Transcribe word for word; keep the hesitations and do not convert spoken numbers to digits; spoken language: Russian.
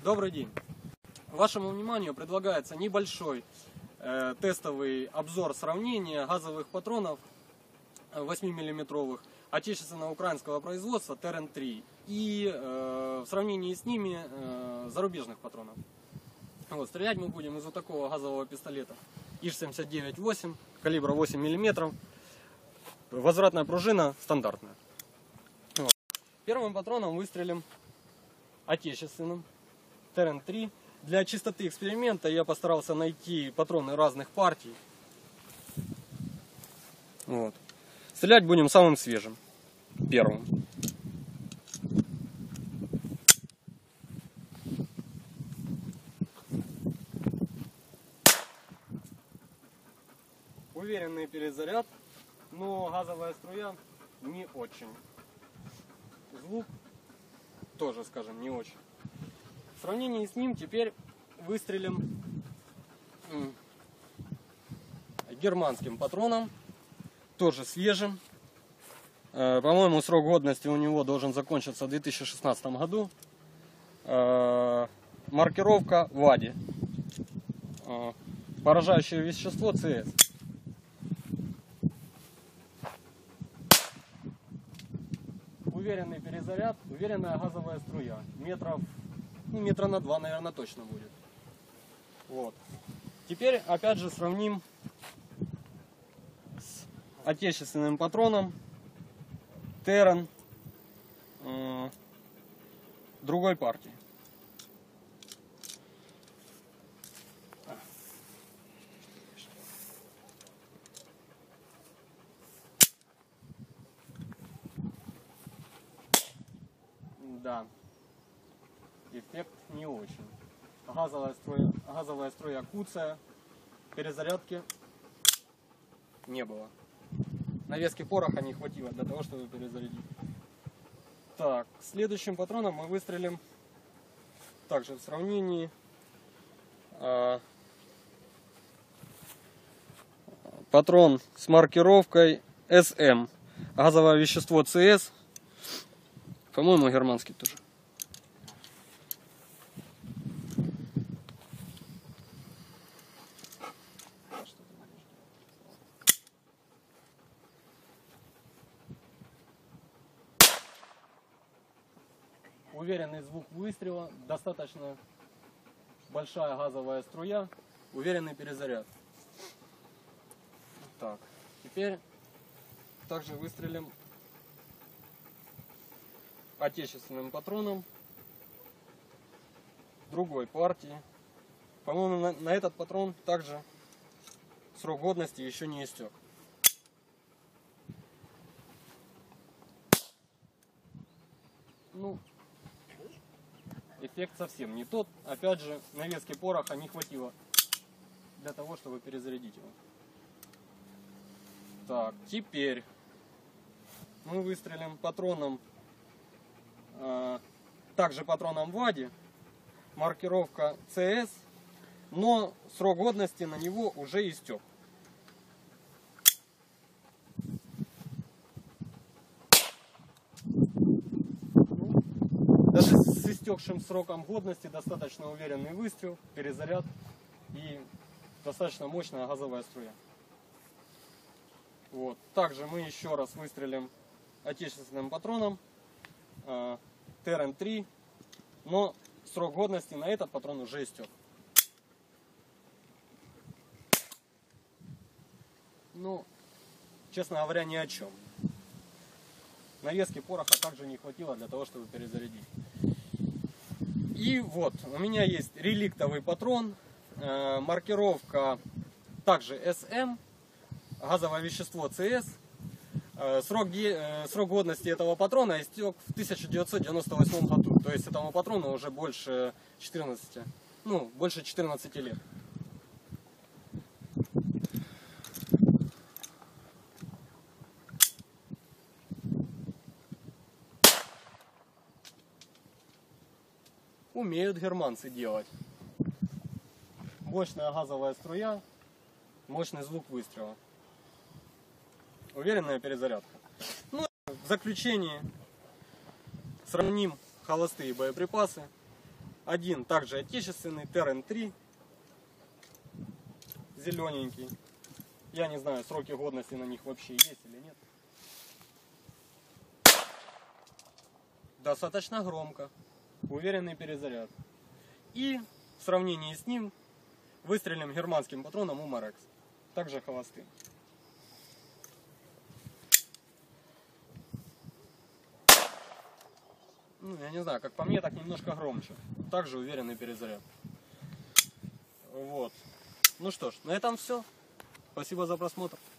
Добрый день! Вашему вниманию предлагается небольшой э, тестовый обзор сравнения газовых патронов восьмимиллиметровых отечественного украинского производства Терен три и э, в сравнении с ними э, зарубежных патронов. Вот, стрелять мы будем из вот такого газового пистолета ИШ семьдесят девять восемь, калибра восемь миллиметров, возвратная пружина стандартная. Вот. Первым патроном выстрелим отечественным Терен три. Для чистоты эксперимента я постарался найти патроны разных партий. Вот. Стрелять будем самым свежим, первым. Уверенный перезаряд, но газовая струя не очень. Звук тоже, скажем, не очень. В сравнении с ним теперь выстрелим германским патроном, тоже свежим. По-моему, срок годности у него должен закончиться в две тысячи шестнадцатом году. Маркировка ВАДИ. Поражающее вещество ЦС. Уверенный перезаряд, уверенная газовая струя. Метров, ну, метра на два, наверное, точно будет. Вот. Теперь опять же сравним с отечественным патроном Терен э, другой партии. Да, эффект не очень. Газовая струя, газовая струя куцая, перезарядки не было. Навески пороха не хватило для того, чтобы перезарядить. Так, следующим патроном мы выстрелим также в сравнении э, патрон с маркировкой эс эм. Газовое вещество ЦС. По-моему, германский тоже. Уверенный звук выстрела, достаточно большая газовая струя, уверенный перезаряд. Так, теперь также выстрелим отечественным патроном другой партии. По-моему, на, на этот патрон также срок годности еще не истек. Ну, эффект совсем не тот. Опять же, навески пороха не хватило для того, чтобы перезарядить его. Так, теперь мы выстрелим патроном, э, также патроном ВАДИ, маркировка ЦС, но срок годности на него уже истек. Даже с истекшим сроком годности достаточно уверенный выстрел, перезаряд и достаточно мощная газовая струя. Вот. Также мы еще раз выстрелим отечественным патроном э, Терен три, но срок годности на этот патрон уже истек. Ну, честно говоря, ни о чем. Навески пороха также не хватило для того, чтобы перезарядить. И вот, у меня есть реликтовый патрон, э, маркировка также эс эм, газовое вещество ЦС. Э, срок, э, срок годности этого патрона истек в тысяча девятьсот девяносто восьмом году. То есть этому патрону уже больше четырнадцати, ну, больше четырнадцати лет. Умеют германцы делать. Мощная газовая струя, мощный звук выстрела. Уверенная перезарядка. Ну, в заключение сравним холостые боеприпасы. Один также отечественный, Терен три. Зелененький. Я не знаю, сроки годности на них вообще есть или нет. Достаточно громко. Уверенный перезаряд. И в сравнении с ним выстрелим германским патроном Umarex. Также холостым. Ну, я не знаю, как по мне, так немножко громче. Также уверенный перезаряд. Вот. Ну что ж, на этом все. Спасибо за просмотр.